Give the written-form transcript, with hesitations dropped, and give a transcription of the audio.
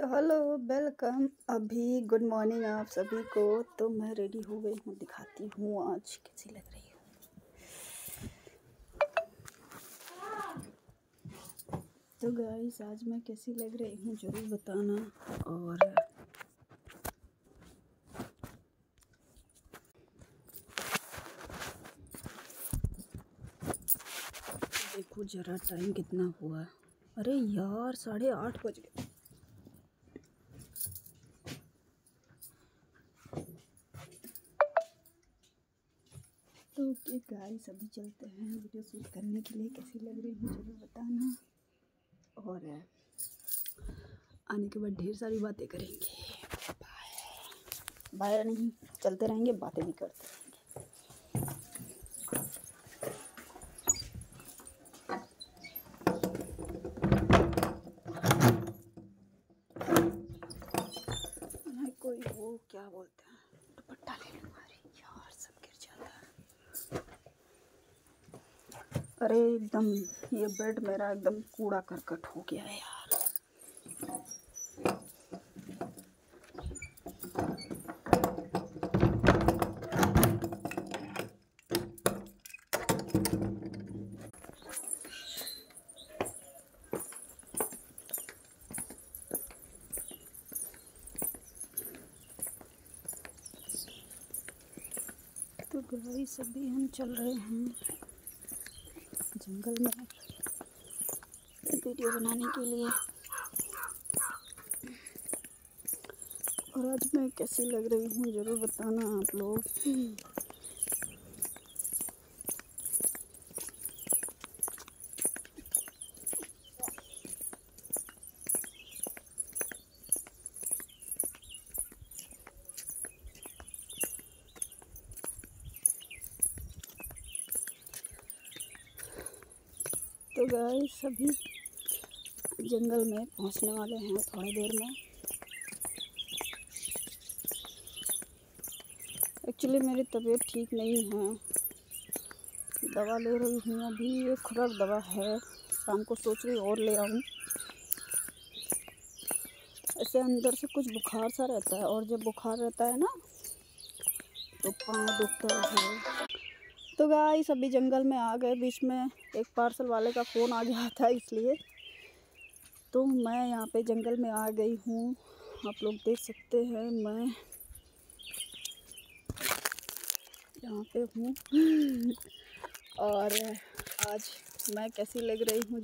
तो hello, welcome. अभी good morning आप सभी को। तो मैं रेडी हो गई हूँ, दिखाती हूँ आज कैसी लग रही हूँ। तो गाइस आज मैं कैसी लग रही हूँ ज़रूर बताना। और देखो ज़रा टाइम कितना हुआ। अरे यार 8:30 बज गए। तो ओके गाइस अभी चलते हैं वीडियो शूट करने के लिए। कैसी लग रही है ज़रूर बताना। और आने के बाद ढेर सारी बातें करेंगे। बाय बाय नहीं, चलते रहेंगे, बातें भी करते रहेंगे। कोई वो क्या बोलते हैं, दुपट्टा ले लूँ। अरे यार सब गिर जाता है। अरे एकदम ये बेड मेरा एकदम कूड़ा करकट हो गया है यार। तो गाइस अभी हम चल रहे हैं जंगल में वीडियो बनाने के लिए। और आज मैं कैसी लग रही हूँ ज़रूर बताना आप लोग। तो गाइस अभी जंगल में पहुंचने वाले हैं थोड़ी देर में। एक्चुअली मेरी तबीयत ठीक नहीं है, दवा ले रही हूँ अभी। ये खुराक दवा है, शाम को सोच रही और ले आऊँ। ऐसे अंदर से कुछ बुखार सा रहता है, और जब बुखार रहता है ना तो पाँव दुखता है। तो गाइस अभी जंगल में आ गए। बीच में एक पार्सल वाले का फ़ोन आ गया था, इसलिए तो मैं यहाँ पे जंगल में आ गई हूँ। आप लोग देख सकते हैं मैं यहाँ पे हूँ। और आज मैं कैसी लग रही हूँ